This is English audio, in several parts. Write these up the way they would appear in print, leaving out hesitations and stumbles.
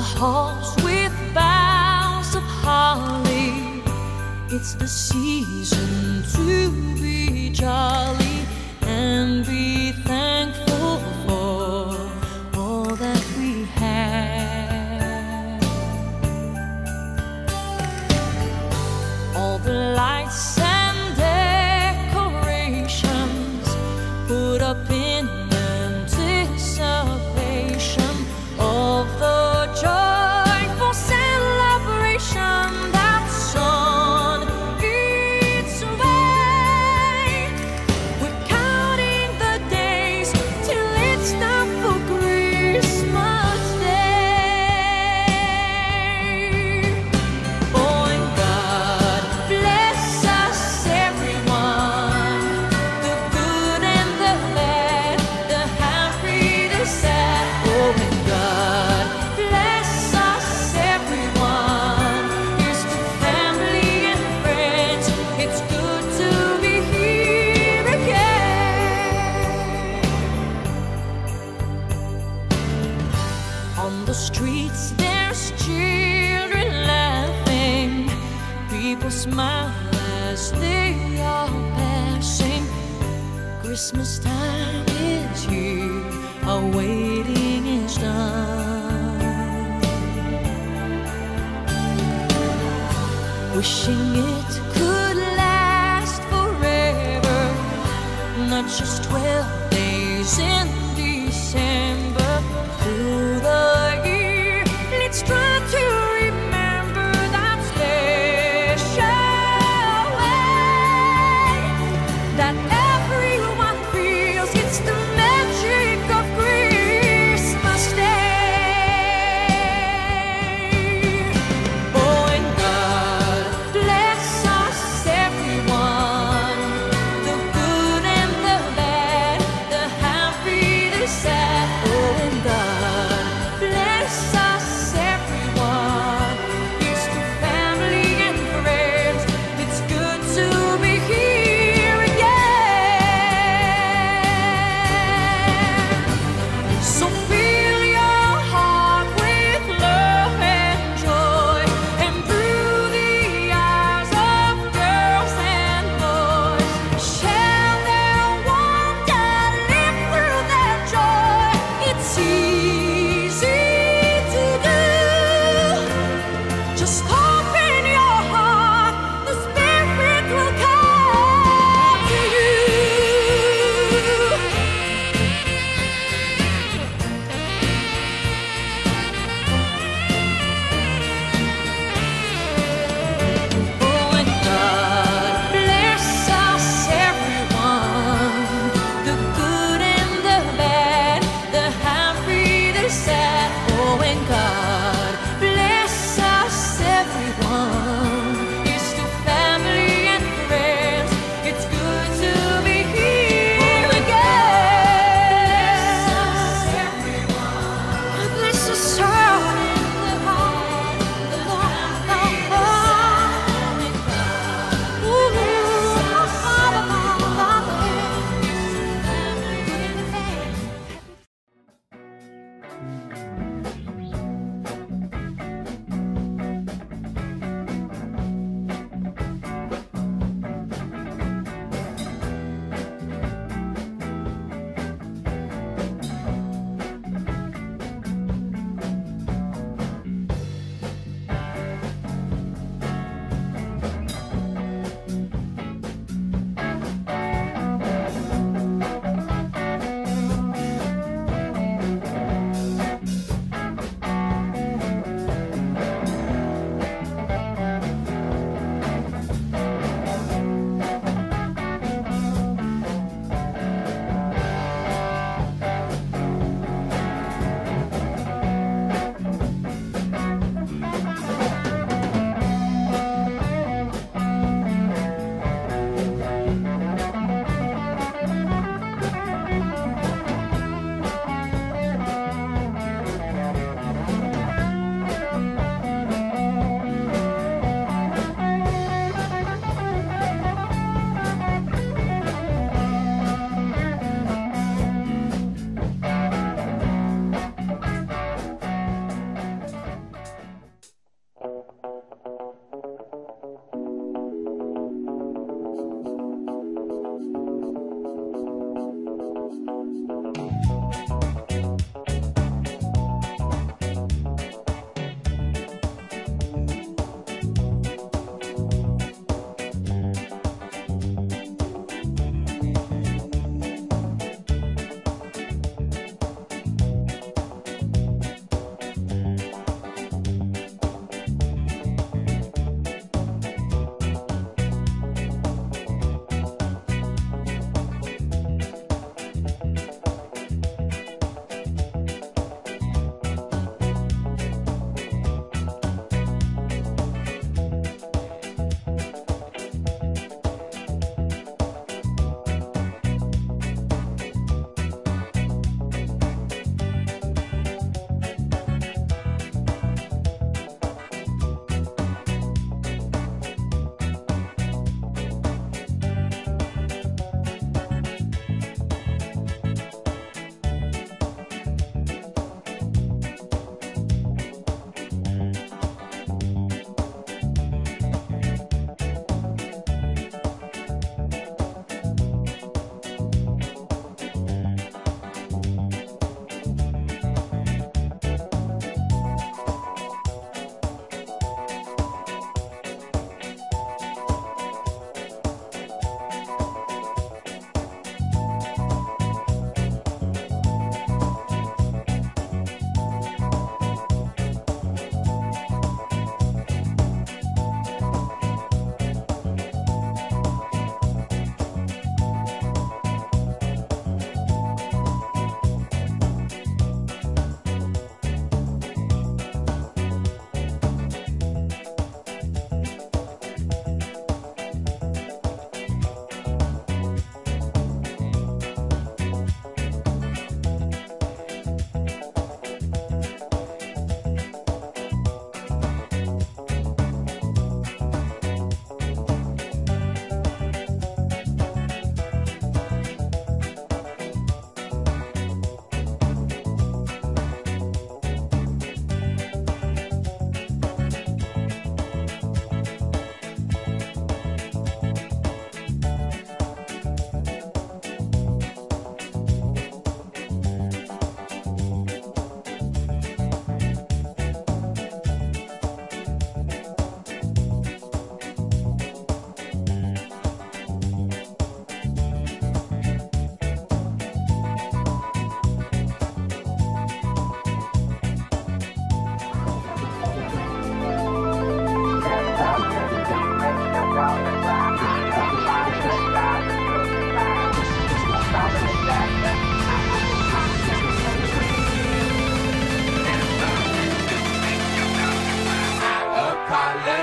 halls with boughs of holly. It's the season to be jolly and be thankful for all that we have. All the lights and decorations put up in anticipation of the joyful celebration that's on its way. We're counting the days till it's time for Christmas Day. Oh, and God bless us everyone, the good and the bad, the happy, the sad. Oh, and God bless us everyone. Here's to family and friends. It's good to be here again. On the streets there's children laughing, people smile as they are passing. Christmas time is here, our waiting is done. Wishing it could last forever, not just 12 days in December. Through the year, let's try to remember that special way that everyone feels. It's the magic of Christmas Day. Oh, and God bless us everyone, the good and the bad, the happy, the sad. Oh, and God bless us everyone. Here's to family and friends. It's good to be here again. So fill your heart with love and joy, and through the eyes of girls and boys, share their wonder, live through their joy. It's easy to do. Just open your heart, the Spirit will come to you. Oh, and God bless us everyone, the good and the bad, the happy, the sad. Oh, and God bless us everyone.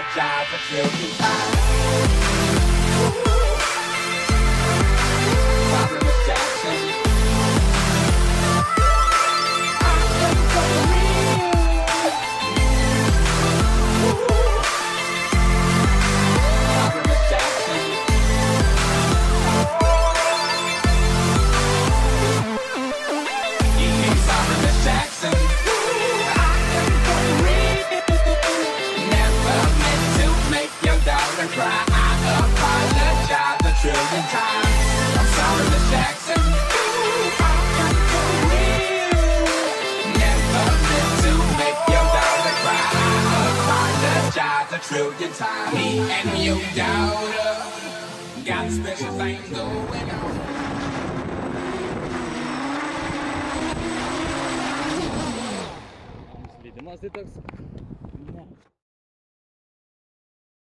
apologize a trillion times. Sorry, Miss Jackson. I am for real. Sorry, Miss Jackson. Sorry, Miss Jackson. I am for real. Never meant to make your daughter cry. I apologize a trillion times. I'm sorry, Miss Jackson. I am for real. Never meant to make your daughter cry. I apologize a trillion times. Me and your daughter got a special thing going on. Slidimos į toks